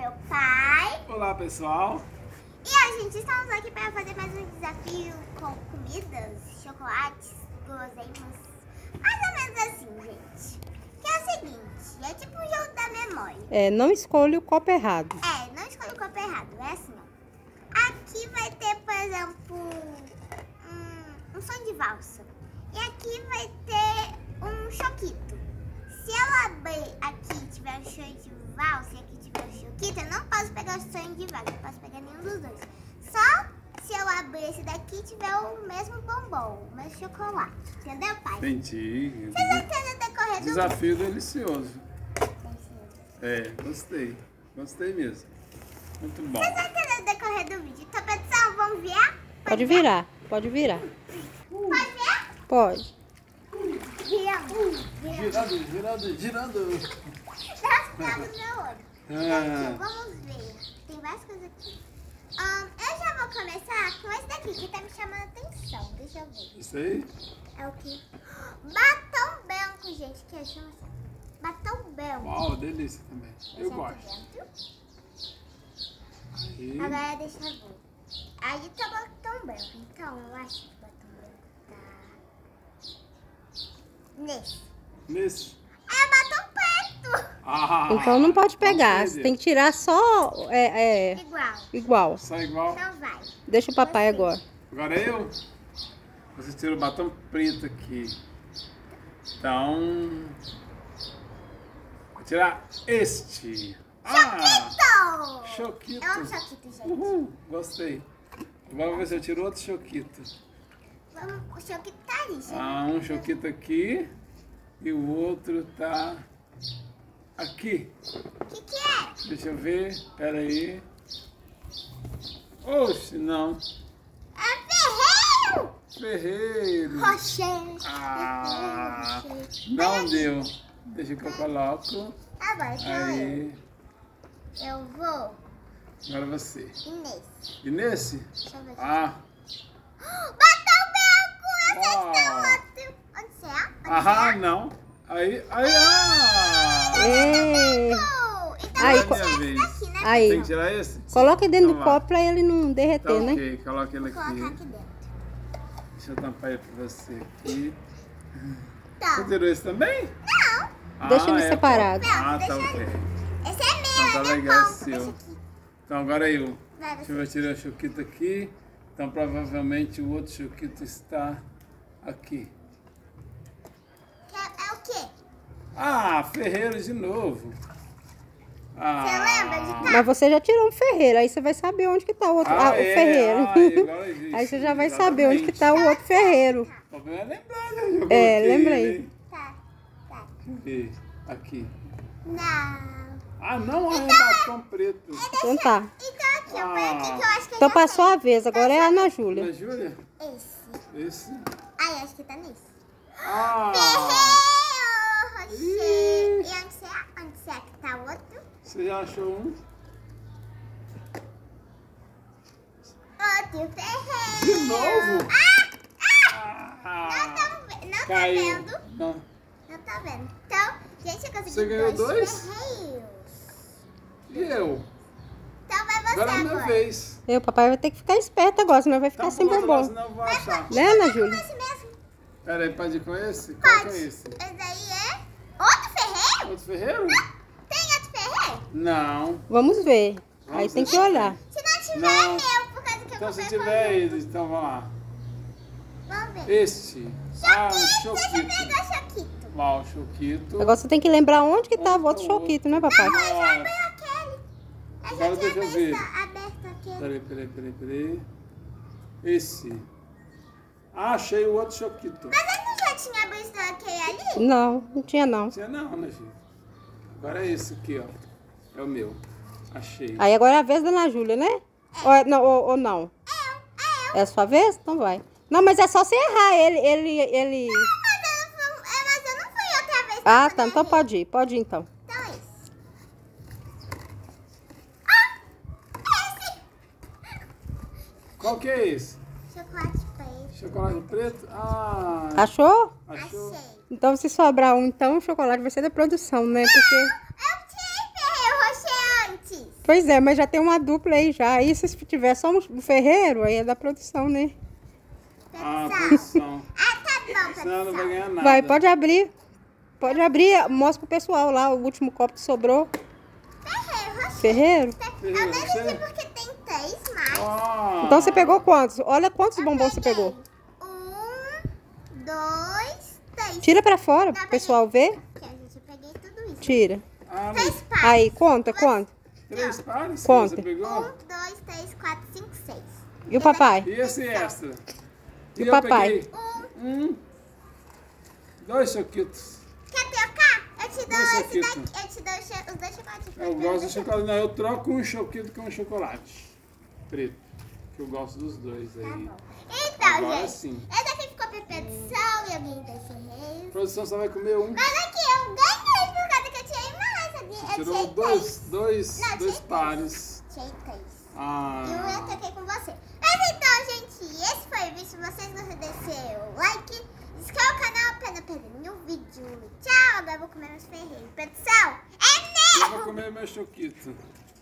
meu pai. Olá, pessoal. E a gente estamos aqui para fazer mais um desafio com comidas, chocolates, guloseimas. Mais ou menos assim, gente. Que é o seguinte, é tipo um jogo da memória. Não escolha o copo errado. Não escolha o copo errado, é assim, ó. Aqui vai ter, por exemplo, um som de valsa. E aqui vai ter um choquito. Se eu abrir aqui e tiver um sonho de valsa e aqui tiver um choquito, eu não posso pegar o sonho de valsa, não posso pegar nenhum dos dois. Só se eu abrir esse daqui e tiver o mesmo bombom, o mesmo chocolate. Entendeu, pai? Entendi. Vocês vão entender decorrer do Desafio delicioso. vídeo. Gostei. Gostei mesmo. Muito bom. Vocês vão entender o decorrer do vídeo. Então, pessoal, vamos ver? Pode virar, pode virar. Pode ver? Pode. Girando. Tá no meu olho. Gente, vamos ver. Tem várias coisas aqui. Eu já vou começar com esse daqui que tá me chamando a atenção. Deixa eu ver. Isso aí? É o quê? Batom branco, gente. Que eu chamo assim. Batom branco. Uau, delícia também. Eu Certo gosto. dentro. Aí. Agora deixa eu ver. Aí tá batom branco. Então eu acho que o batom branco tá nesse. É batom preto. Então não pode pegar. pode Você tem que tirar só Igual. igual. Só igual. Então vai. Deixa o papai agora. Agora eu. Você tira o batom preto aqui. Então. Vou tirar este. Choquito. Eu amo choquito, gente. Uhul, gostei. Agora vou ver se eu tiro outro choquito. O choquito tá ali, gente. Um choquito aqui e o outro tá aqui. O que é? Deixa eu ver, pera aí. Oxe, não. É ferreiro! Ferreiro. Rocher. Não deu. Deixa que eu coloco. Agora sou eu. Aí, Eu vou agora você. ir nesse. E nesse? Deixa eu ver. Batom branco! Esse Uau. é outro. Onde você é? Não. Aí, Ei. Então Aí, vamos tirar minha esse vez. daqui, né? Aí, Tem que tirar esse? coloque dentro Então do vai. copo pra ele não derreter, Tá né? ok, coloca ele Vou colocar aqui. aqui dentro. Deixa eu tampar ele pra você aqui. Tá. Você tirou esse também? Não. Deixa ele é, separado. Tá Deixa ok. Esse é meu, Então tá é meu legal ponto. esse seu. Deixa aqui. Então agora eu. Vai, Deixa eu ver, eu tirei o choquito aqui. Então provavelmente o outro choquito está aqui. É o quê? Ferreiro de novo. Você lembra de cá? Mas você já tirou um ferreiro, aí você vai saber onde que tá o outro, o ferreiro. Agora existe. Aí você já vai saber onde que tá o outro ferreiro. O problema é lembrar, né? Eu coloquei lembrei. ele. Tá. Deixa eu ver. Aqui. Não. Não, é batom preto. Então tá. Então aqui, ó. Põe aqui que eu acho que Então já passou a vez, agora é a Ana Júlia. Ana Júlia? sei. Esse. Esse? Ai, acho que tá nesse. Ferreiro, Rocher. E onde você é? Onde você é que tá o outro? Você já achou um? Outro ferreiro. De novo? Não tá Caiu. vendo? Não. Não tá vendo. Então, gente, eu consegui Você ganhou dois? ferreiros. E eu? Então vai você Agora é a minha agora. vez. O papai vai ter que ficar esperto agora, senão vai ficar sem pula lá, bombom. senão eu vou achar. Né, Ana Júlia? Esse mesmo. Pera aí, pode ir com esse? Qual que Pode. é esse? Esse daí é outro ferreiro? Outro ferreiro? Tem outro ferreiro? Não. Vamos ver. Vamos Aí tem que ver. olhar. Se não tiver, Não. é meu, por causa que eu Então se comprei tiver conjunto. ele, então vamos lá. Vamos ver. Este. Choquito, deixa eu choquito. pegar choquito. Mal, choquito. Agora você tem que lembrar onde que tava o Onde outro tá o choquito, né, papai? Eu já Nossa. abri aquele. Eu Agora já deixa tinha eu ver. aberto aquele. Peraí. Esse. Achei o outro choquito. Mas eu não já tinha aberto aquele ali? Não tinha não. Tinha não, né, filho? Agora é esse aqui, ó. É o meu. Achei. Aí agora é a vez da Ana Júlia, né? Ou não? É a sua vez? Então vai. Não, mas é só você errar. Ele... Mas eu não fui outra vez. pra Tá. poder Então rir. pode ir então. Então é esse. Qual que é esse? Chocolate preto. Chocolate preto? Achou? Achou? Achei. Então se sobrar um, então o chocolate vai ser da produção, né? Porque... Eu tirei ferreiro rocher antes. Pois é, mas já tem uma dupla aí já. Aí se tiver só um ferreiro, aí é da produção, né? Ah, produção. Ah, tá bom, Senão não vai ganhar nada. Vai, pode abrir. Pode abrir, mostra pro pessoal lá o último copo que sobrou. Ferreiro? Eu nem sei porque tem 3 mais. Ah, Então você pegou quantos? Olha quantos bombons você pegou. 1, 2, 3. Tira pra fora pro pessoal ver. Aqui, gente, eu peguei tudo isso. Tira. ah, 3 mas pares. Aí, conta, conta. 3 pares que Conta. você pegou? 1, 2, 3, 4, 5, 6. E o papai? E esse extra? E o eu papai? peguei 2 choquitos. Quer trocar? Eu te dou Dois esse choquitos. daqui. Eu te dou os 2 chocolates. Eu gosto de chocolate. Não, eu troco um choquito com um chocolate preto. Que eu gosto dos dois aí. Tá bom. Então, Agora gente, sim. esse aqui ficou pra produção e alguém desse A reis. produção só vai comer um. Mas aqui eu ganhei por causa que eu tirei mais, sabia? Eu Tirou tirei 3. dois Não, dois tirei pares. Tirei 3. E um Ah, eu troquei com você. Mas então, gente, esse foi o vídeo. Se vocês gostaram, deixem o like. Inscreva o canal pra não perder nenhum vídeo. Tchau, agora eu vou comer meus ferreiros. Produção, é eu meu! vou comer meu choquito.